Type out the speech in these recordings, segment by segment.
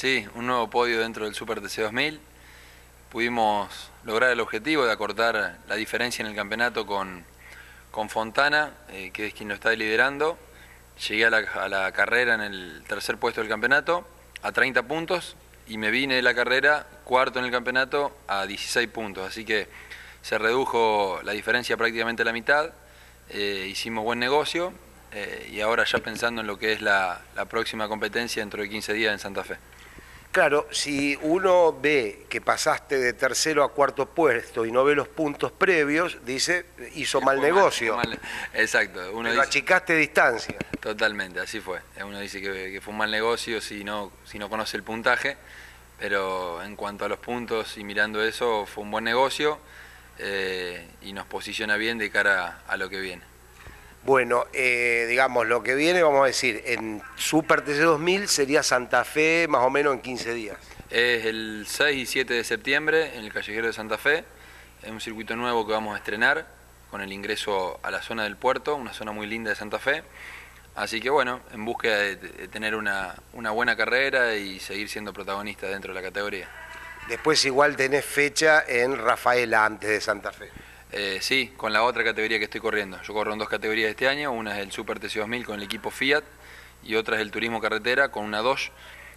Sí, un nuevo podio dentro del Super TC 2000. Pudimos lograr el objetivo de acortar la diferencia en el campeonato con Fontana, que es quien lo está liderando. Llegué a la carrera en el tercer puesto del campeonato a 30 puntos y me vine de la carrera cuarto en el campeonato a 16 puntos. Así que se redujo la diferencia prácticamente a la mitad. Hicimos buen negocio y ahora ya pensando en lo que es la próxima competencia dentro de 15 días en Santa Fe. Claro, si uno ve que pasaste de tercero a cuarto puesto y no ve los puntos previos, dice, hizo mal negocio. Exacto. Pero dice, achicaste distancia. Totalmente, así fue. Uno dice que fue un mal negocio si no conoce el puntaje, pero en cuanto a los puntos y mirando eso, fue un buen negocio y nos posiciona bien de cara a lo que viene. Bueno, digamos, lo que viene, vamos a decir, en Super TC 2000 sería Santa Fe más o menos en 15 días. Es el 6 y 7 de septiembre en el Callejero de Santa Fe. Es un circuito nuevo que vamos a estrenar con el ingreso a la zona del puerto, una zona muy linda de Santa Fe. Así que bueno, en búsqueda de tener una buena carrera y seguir siendo protagonista dentro de la categoría. Después igual tenés fecha en Rafaela antes de Santa Fe. Sí, con la otra categoría que estoy corriendo. Yo corro en dos categorías este año, una es el Super TC 2000 con el equipo Fiat y otra es el Turismo Carretera con una Dodge.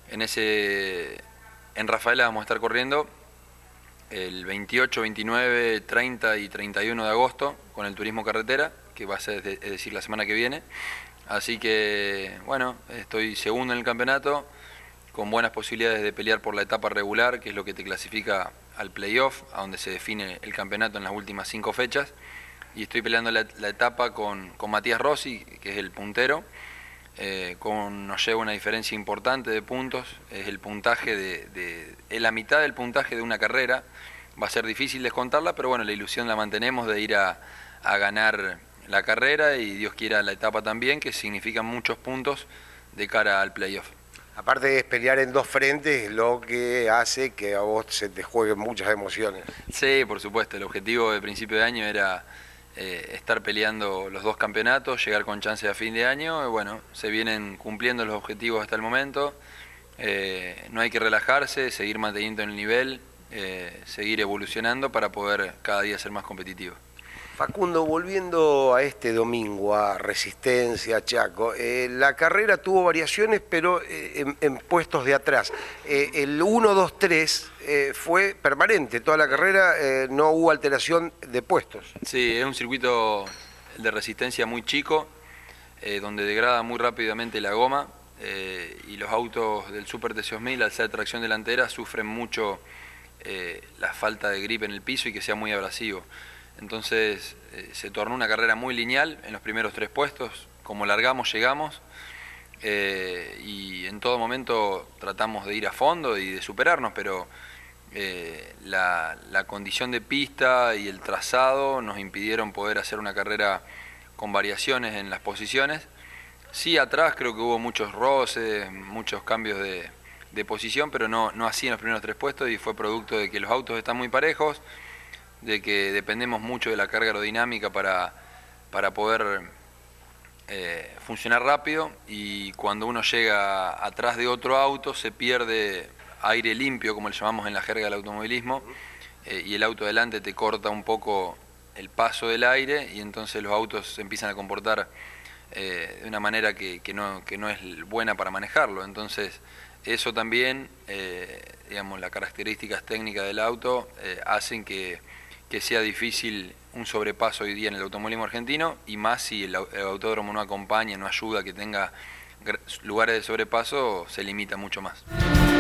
En Rafaela vamos a estar corriendo el 28, 29, 30 y 31 de agosto con el Turismo Carretera, que va a ser, es decir, la semana que viene. Así que, bueno, estoy segundo en el campeonato, con buenas posibilidades de pelear por la etapa regular, que es lo que te clasifica al playoff, a donde se define el campeonato en las últimas 5 fechas. Y estoy peleando la etapa con Matías Rossi, que es el puntero. Nos lleva una diferencia importante de puntos, es el puntaje es la mitad del puntaje de una carrera. Va a ser difícil descontarla, pero bueno, la ilusión la mantenemos de ir a ganar la carrera y Dios quiera la etapa también, que significan muchos puntos de cara al playoff. Aparte de pelear en dos frentes, lo que hace que a vos se te jueguen muchas emociones. Sí, por supuesto, el objetivo de principio de año era estar peleando los dos campeonatos, llegar con chance a fin de año, y bueno, se vienen cumpliendo los objetivos hasta el momento. No hay que relajarse, seguir manteniendo el nivel, seguir evolucionando para poder cada día ser más competitivo. Facundo, volviendo a este domingo, a Resistencia, Chaco, la carrera tuvo variaciones, pero en puestos de atrás. El 1, 2, 3 fue permanente, toda la carrera no hubo alteración de puestos. Sí, es un circuito de resistencia muy chico, donde degrada muy rápidamente la goma, y los autos del Super TC 2000, al ser tracción delantera, sufren mucho la falta de grip en el piso y que sea muy abrasivo. Entonces se tornó una carrera muy lineal en los primeros 3 puestos, como largamos llegamos, y en todo momento tratamos de ir a fondo y de superarnos, pero la condición de pista y el trazado nos impidieron poder hacer una carrera con variaciones en las posiciones. Sí, atrás creo que hubo muchos roces, muchos cambios de posición, pero no así en los primeros 3 puestos, y fue producto de que los autos están muy parejos, de que dependemos mucho de la carga aerodinámica para poder funcionar rápido, y cuando uno llega atrás de otro auto se pierde aire limpio, como le llamamos en la jerga del automovilismo, y el auto delante te corta un poco el paso del aire y entonces los autos se empiezan a comportar de una manera que no es buena para manejarlo. Entonces eso también, digamos, las características técnicas del auto hacen que sea difícil un sobrepaso hoy día en el automovilismo argentino, y más si el autódromo no acompaña, no ayuda a que tenga lugares de sobrepaso, se limita mucho más.